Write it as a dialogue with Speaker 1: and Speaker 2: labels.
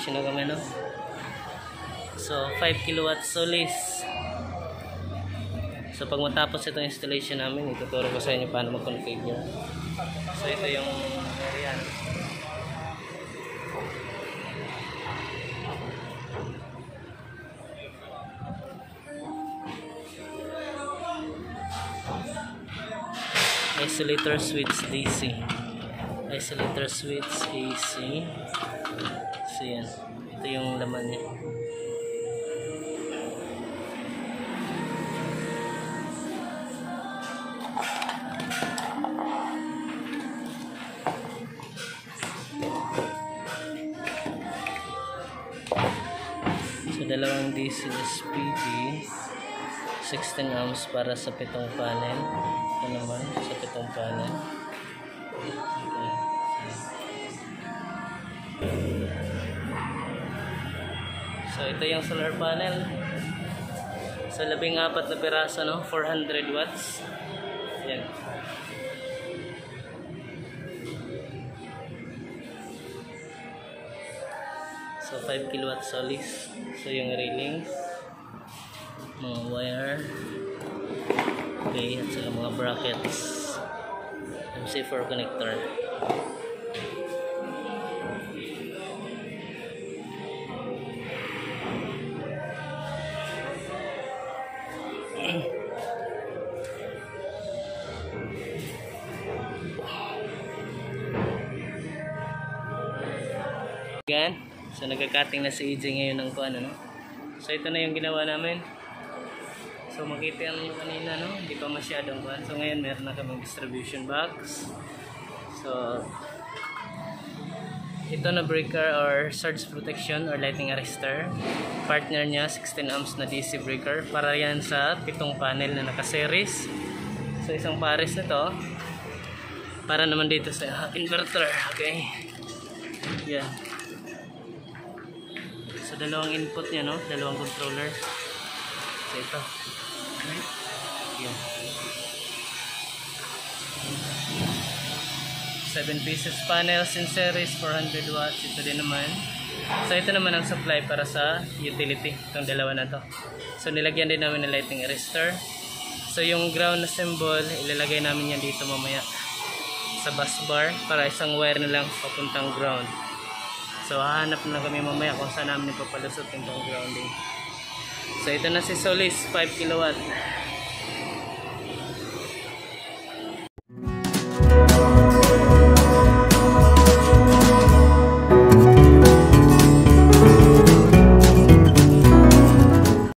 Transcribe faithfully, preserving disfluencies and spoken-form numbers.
Speaker 1: installation na kami, no? So five kilowatt SOLIS. So pag matapos itong installation namin, ituturo ko sa inyo paano mag-configure. So ito yung area. Isolator switch D C. Isolator switch A C. So yan. Ito yung laman niya. So dalawang D C S P D, sixteen amps para sa pitong panel. Ito naman sa pitong panel. Okay. So ito yung solar panel. So labing apat na piraso, no? four hundred watts. Yan. So five kilowatt SOLIS. So yung railings, mga wire, okay, at saka mga brackets, M C four connector. Again. So nagka-cutting na si E J ngayon ng kuan, no? So ito na yung ginawa namin. So makita nyo kanina, no? Hindi pa masyadong kuan. So ngayon meron na kaming distribution box. So ito na breaker or surge protection or lightning arrestor. Partner niya sixteen amps na D C breaker. Para yan sa pitong panel na naka-series. So isang pares na to. Para naman dito sa inverter. Okay. Yan. So dalawang input niya, no? Dalawang controller. So ito. Yan. seven pieces panels in series, four hundred watts. Ito din naman. So ito naman ang supply para sa utility. Itong dalawa na to. So nilagyan din namin ng lighting arrestor. So yung ground na symbol, ilalagay namin yan dito mamaya sa bus bar para isang wire na lang papuntang ground. So hahanap na kami mamaya kung saan namin ipapalusot yung grounding. So ito na si SOLIS five kilowatt.